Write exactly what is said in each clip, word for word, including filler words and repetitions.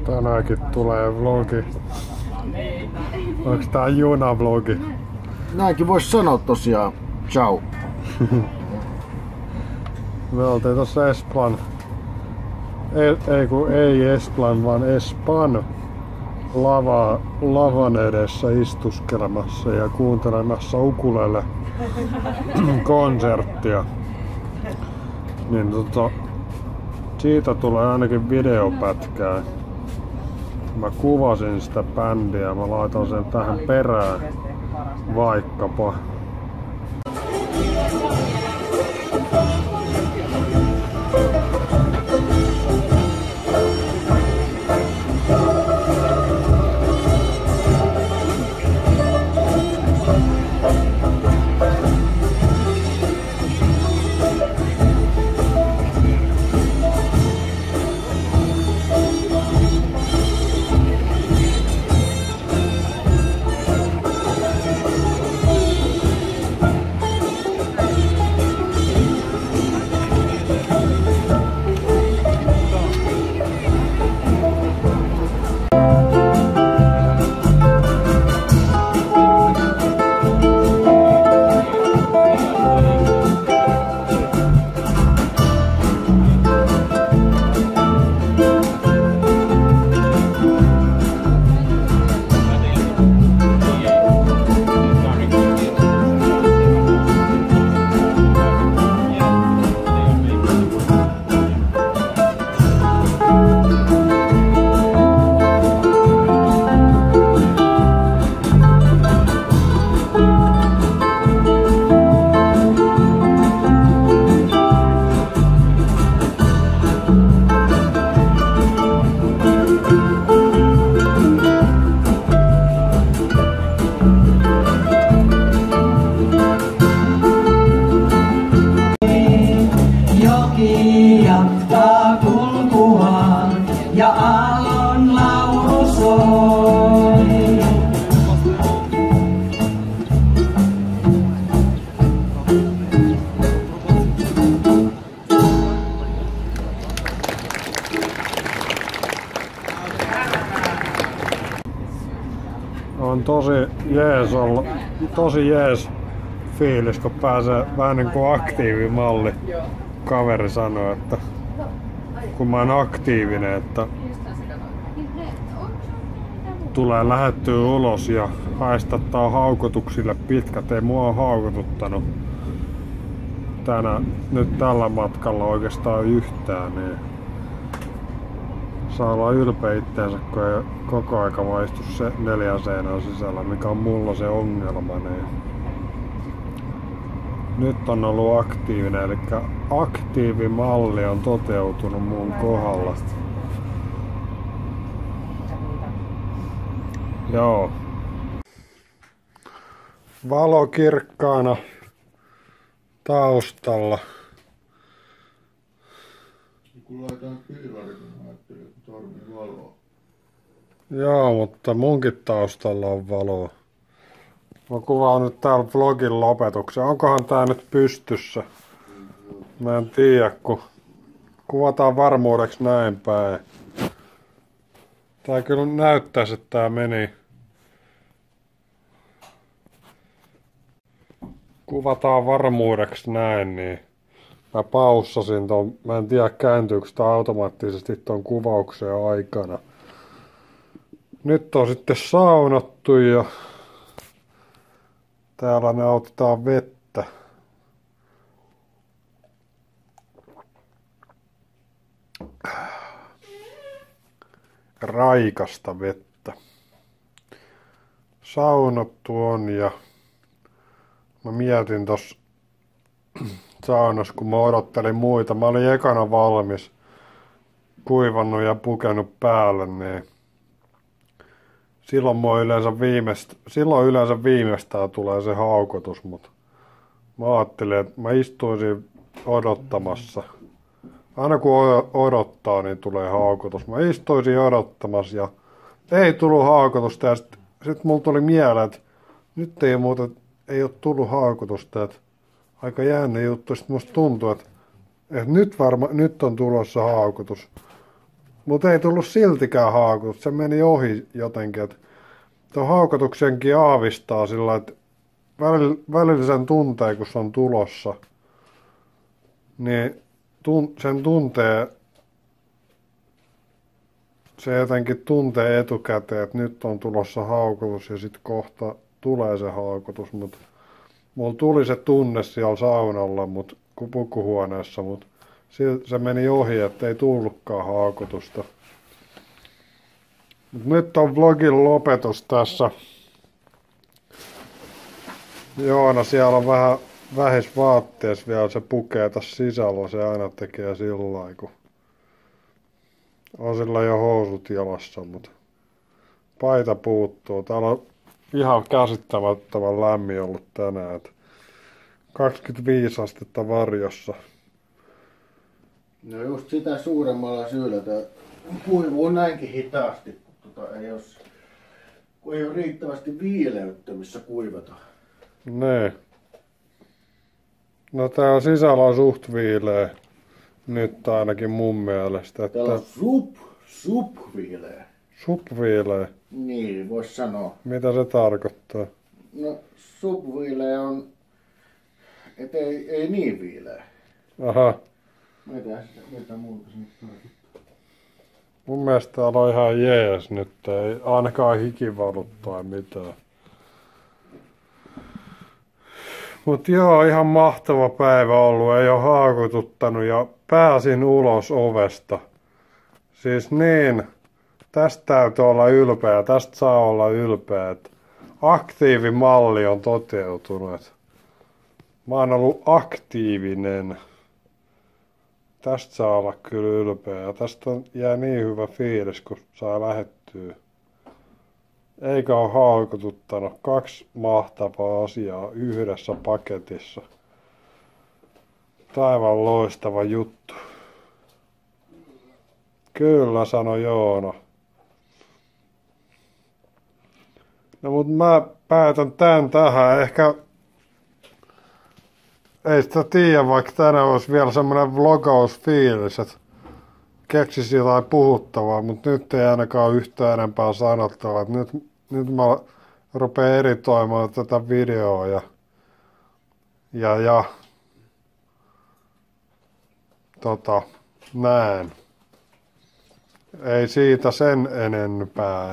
Tänäänkin tulee vlogi. Onks tää junavlogi? Näinkin vois sanoa tosiaan. Ciao. Me oltiin tossa Esplan, ei, ei kun ei Esplan, vaan Espan lava, lavan edessä istuskelemassa ja kuuntelemassa ukulele konserttia. Niin tota, siitä tulee ainakin videopätkää. Mä kuvasin sitä bändiä, mä laitan sen tähän perään vaikkapa. On tosi jees olla, tosi jees fiilis, kun pääsee vähän niin kuin aktiivimalli. Kaveri sanoi, että kun mä oon aktiivinen, että tulee lähettyä ulos ja haistattaa haukotuksille pitkät. Ei mua on haukotuttanut tänä, nyt tällä matkalla oikeastaan yhtään. Niin saa olla ylpeä itteensä, kun ei koko aika maistu se neljän seinän sisällä, mikä on mulla se ongelma. Niin nyt on ollut aktiivinen, eli aktiivimalli on toteutunut mun kohdalla. Joo. Valo kirkkaana taustalla. Kun laitan piilari, niin ajattelin, että tarvii valoa. Joo, mutta munkin taustalla on valoa. Mä kuvaan nyt täällä vlogin lopetuksen. Onkohan tää nyt pystyssä? Mä en tiedä, kun kuvataan varmuudeksi näin päin. Tää kyllä näyttäisi, että tää meni. Kuvataan varmuudeksi näin, niin mä paussasin ton. Mä en tiedä, kääntyykö tää automaattisesti ton kuvauksen aikana. Nyt on sitten saunattu ja täällä nautitaan vettä. Raikasta vettä. Saunattu on ja mä mietin tossa saunassa, kun mä odottelin muita. Mä olin ekana valmis, kuivannut ja pukenut päälle, niin silloin, yleensä viimeist, silloin yleensä viimeistään tulee se haukotus, mutta mä ajattelin, että mä istuisin odottamassa. Aina kun odottaa, niin tulee haukotus. Mä istuisin odottamassa ja ei tullut haukotusta. Ja sit, sit mulla tuli mieleen, että nyt ei muuta, ei ole tullut haukotusta. Että aika jännä juttu. Sitten musta tuntuu, että, että nyt, varma, nyt on tulossa haukotus. Mutta ei tullut siltikään haukotus. Se meni ohi jotenkin. Et tuon haukotuksenkin aavistaa sillä, että välillä, välillä sen tuntee, kun se on tulossa. Niin tun, sen tuntee, se jotenkin tuntee etukäteen, että nyt on tulossa haukotus ja sitten kohta tulee se haukotus. Mut mulla tuli se tunne siellä saunalla, mut, pukuhuoneessa, mutta se meni ohi, ettei tullutkaan haukotusta. Mut nyt on vlogin lopetus tässä. Joona siellä on vähän vähis vaatteessa vielä, se pukee tässä sisällä, se aina tekee sillä kun on sillä jo housut jalassa, mutta paita puuttuu. Täällä on ihan käsittämättömän lämmin ollut tänään, että kaksikymmentäviisi astetta varjossa. No just sitä suuremmalla syyllä tää kuivuu näinkin hitaasti, kun, tota ei os, kun ei ole riittävästi viileyttä, missä kuivata. Nee. No täällä sisällä on suht viileä. Nyt ainakin mun mielestä. Että Täällä on sup, sup viileä. Sup viileä. Niin, vois sanoa. Mitä se tarkoittaa? No sup viileä on, et ei, ei niin viileä. Aha. Mitä, mitä muuta se nyt tarkoittaa? Mun mielestä täällä on ihan jees nyt. Ei ainakaan hikivalut tai mitään. Mut joo, ihan mahtava päivä ollut. Ei oo haakututtanut ja pääsin ulos ovesta. Siis niin, tästä täytyy olla ylpeä. Tästä saa olla ylpeä. Että aktiivimalli on toteutunut. Mä oon ollut aktiivinen. Tästä saa olla kyllä ylpeä. Ja tästä on, jää niin hyvä fiilis, kun saa lähettyä. Eikä ole haukututtanut. Kaksi mahtavaa asiaa yhdessä paketissa. Taivaan loistava juttu. Kyllä, sanoi Joona. No mut mä päätän tän tähän. Ehkä ei sitä tiedä, vaikka tänään olisi vielä semmonen vlogausfiilis, että keksisi jotain puhuttavaa, mutta nyt ei ainakaan yhtään enempää sanottavaa. Nyt, nyt mä rupean editoimaan tätä videoa ja, ja, ja tota, näin. Ei siitä sen enempää.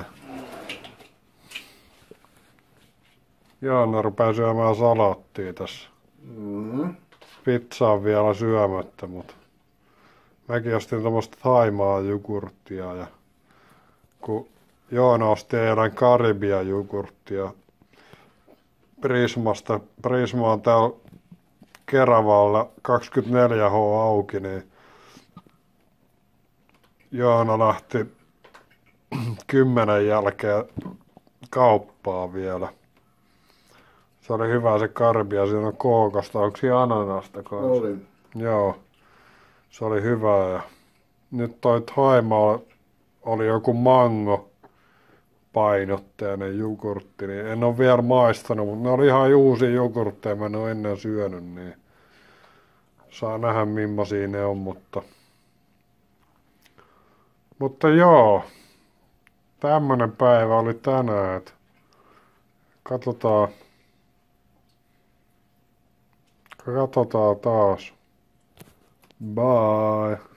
Joona rupeaa syömään salaattia tässä. Mm-hmm. Pizza on vielä syömättä, mutta mäkin ostin tommoista Thaimaa jogurttia ja kun Joona osti eilen Karibia jogurttia Prismasta. Prisma on täällä Keravalla kaksikymmentäneljä H auki, niin Joona lähti kymmenen jälkeen kauppaan vielä. Se oli hyvä se Karibia, siinä on kookasta. Onko siinä ananasta kanssa? Oli. Joo, se oli hyvä. Ja nyt toi Thaimaa oli joku mango painotteinen jogurtti, niin en ole vielä maistanut, mutta ne oli ihan uusia jogurtteja, mä en ole ennen syönyt, niin saa nähdä millaisia ne on, mutta mutta joo, tämmönen päivä oli tänään, että katsotaan, katsotaan taas. Bye.